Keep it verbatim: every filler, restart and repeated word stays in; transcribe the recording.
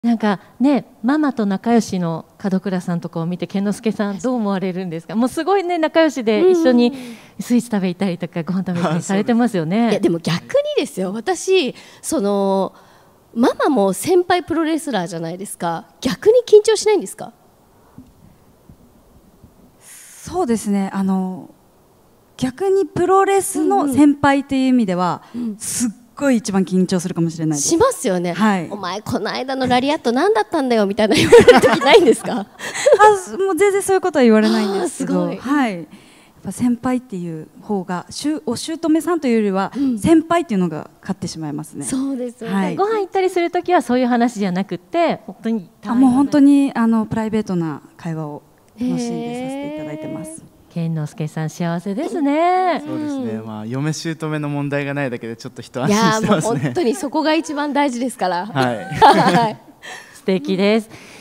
なんかね、ママと仲良しの門倉さんとかを見て健之介さんどう思われるんですか？もうすごいね仲良しで一緒にスイーツ食べ行ったりとかご飯食べ行ったりされてますよね。 いやでも逆にですよ、私そのママも先輩プロレスラーじゃないですか。逆に緊張しないんですか？ そうですね、あの逆にプロレスの先輩という意味では、うんうん、すっごい一番緊張するかもしれないです。 しますよね、 はい、 お前この間のラリアット何だったんだよみたいな言われる時ないんですか？ あ、もう全然そういうことは言われないんですけど、 すごい、 はい、やっぱ先輩っていう方がお姑さんというよりは先輩っていうのが勝ってしまいますね。 そうですよね、 はい、ご飯行ったりするときはそういう話じゃなくて本当にあもう本当にあのプライベートな会話を楽しんでさせていただいてます。 健之介さん幸せですね。 そうですね、まあ、嫁姑の問題がないだけでちょっと一安心してますね。 いやもう本当にそこが一番大事ですから、 はい、 素敵です。